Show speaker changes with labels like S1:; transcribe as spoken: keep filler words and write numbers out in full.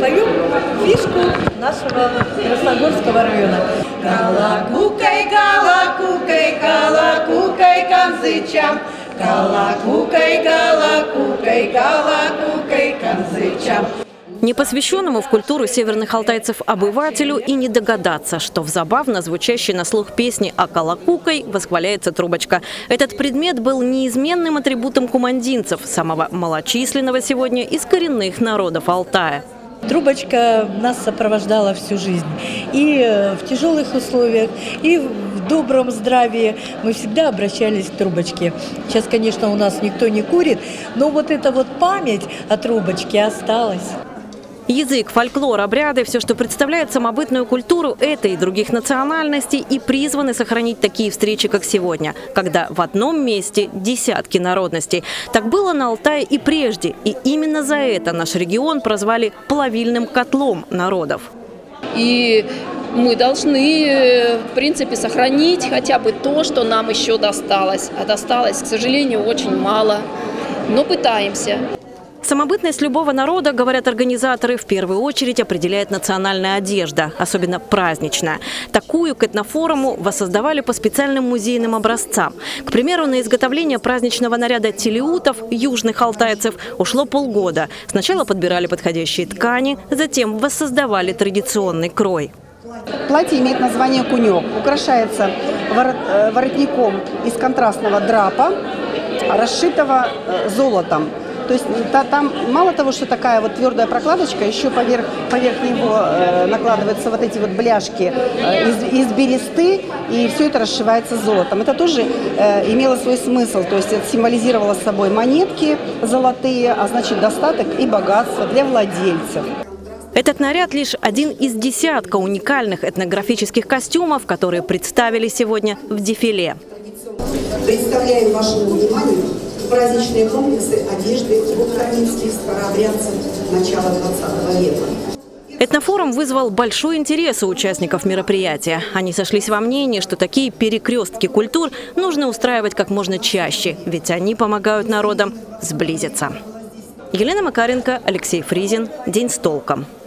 S1: свою фишку нашего Красногорского района. Калакукай, калакукай, калакукай канзычам. Калакукай, калакукай, калакукай канзычам.
S2: Непосвященному в культуру северных алтайцев обывателю и не догадаться, что в забавно звучащей на слух песни о калакукай восхваляется трубочка. Этот предмет был неизменным атрибутом кумандинцев, самого малочисленного сегодня из коренных народов Алтая.
S1: Трубочка нас сопровождала всю жизнь. И в тяжелых условиях, и в добром здравии мы всегда обращались к трубочке. Сейчас, конечно, у нас никто не курит, но вот эта вот память о трубочке осталась.
S2: Язык, фольклор, обряды – все, что представляет самобытную культуру этой и других национальностей, и призваны сохранить такие встречи, как сегодня, когда в одном месте десятки народностей. Так было на Алтае и прежде, и именно за это наш регион прозвали плавильным котлом народов.
S3: И мы должны, в принципе, сохранить хотя бы то, что нам еще досталось. А досталось, к сожалению, очень мало, но пытаемся.
S2: Самобытность любого народа, говорят организаторы, в первую очередь определяет национальная одежда, особенно праздничная. Такую к этнофоруму воссоздавали по специальным музейным образцам. К примеру, на изготовление праздничного наряда телеутов, южных алтайцев, ушло полгода. Сначала подбирали подходящие ткани, затем воссоздавали традиционный крой.
S4: Платье имеет название «кунек». Украшается воротником из контрастного драпа, расшитого золотом. То есть там мало того, что такая вот твердая прокладочка, еще поверх, поверх него э, накладываются вот эти вот бляшки э, из, из бересты, и все это расшивается золотом. Это тоже э, имело свой смысл, то есть это символизировало собой монетки золотые, а значит достаток и богатство для владельцев.
S2: Этот наряд лишь один из десятка уникальных этнографических костюмов, которые представили сегодня в дефиле.
S5: Представляем вашему вниманию праздничные комплексы одежды буковинских старообрядцев начала двадцатого века.
S2: Этнофорум вызвал большой интерес у участников мероприятия. Они сошлись во мнении, что такие перекрестки культур нужно устраивать как можно чаще, ведь они помогают народам сблизиться. Елена Макаренко, Алексей Фризин. День с толком.